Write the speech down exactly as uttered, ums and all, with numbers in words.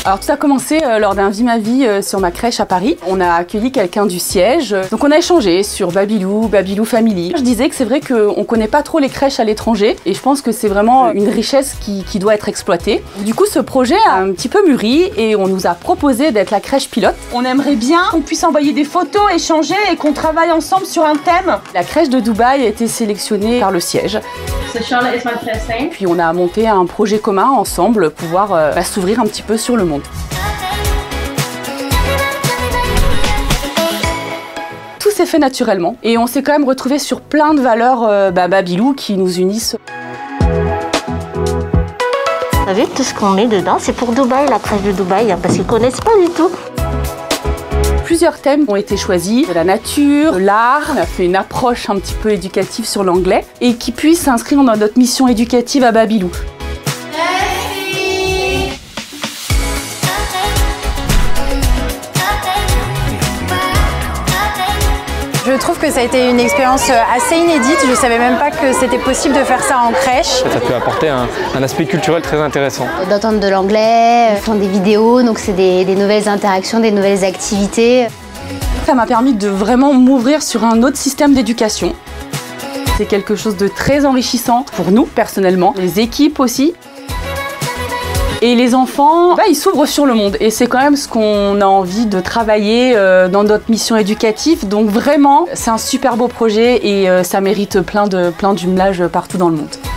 Alors tout a commencé euh, lors d'un Vie ma vie euh, sur ma crèche à Paris. On a accueilli quelqu'un du siège, donc on a échangé sur Babylou, Babylou Family. Je disais que c'est vrai qu'on connaît pas trop les crèches à l'étranger et je pense que c'est vraiment une richesse qui, qui doit être exploitée. Du coup ce projet a un petit peu mûri et on nous a proposé d'être la crèche pilote. On aimerait bien qu'on puisse envoyer des photos, échanger et qu'on travaille ensemble sur un thème. La crèche de Dubaï a été sélectionnée par le siège. So Charlotte is my first name. Puis on a monté un projet commun ensemble pour pouvoir euh, bah, s'ouvrir un petit peu sur le monde. Tout s'est fait naturellement et on s'est quand même retrouvé sur plein de valeurs euh, bah, Babylou qui nous unissent. Vous savez, tout ce qu'on met dedans, c'est pour Dubaï, la crèche de Dubaï, hein, parce qu'ils ne connaissent pas du tout. Plusieurs thèmes ont été choisis, de la nature, de l'art. On a fait une approche un petit peu éducative sur l'anglais et qui puisse s'inscrire dans notre mission éducative à Babylou. Je trouve que ça a été une expérience assez inédite. Je ne savais même pas que c'était possible de faire ça en crèche. Ça peut apporter un, un aspect culturel très intéressant. D'entendre de l'anglais, ils font des vidéos, donc c'est des, des nouvelles interactions, des nouvelles activités. Ça m'a permis de vraiment m'ouvrir sur un autre système d'éducation. C'est quelque chose de très enrichissant pour nous personnellement, les équipes aussi. Et les enfants, bah, ils s'ouvrent sur le monde et c'est quand même ce qu'on a envie de travailler euh, dans notre mission éducative. Donc vraiment, c'est un super beau projet et euh, ça mérite plein de, plein d'jumelages partout dans le monde.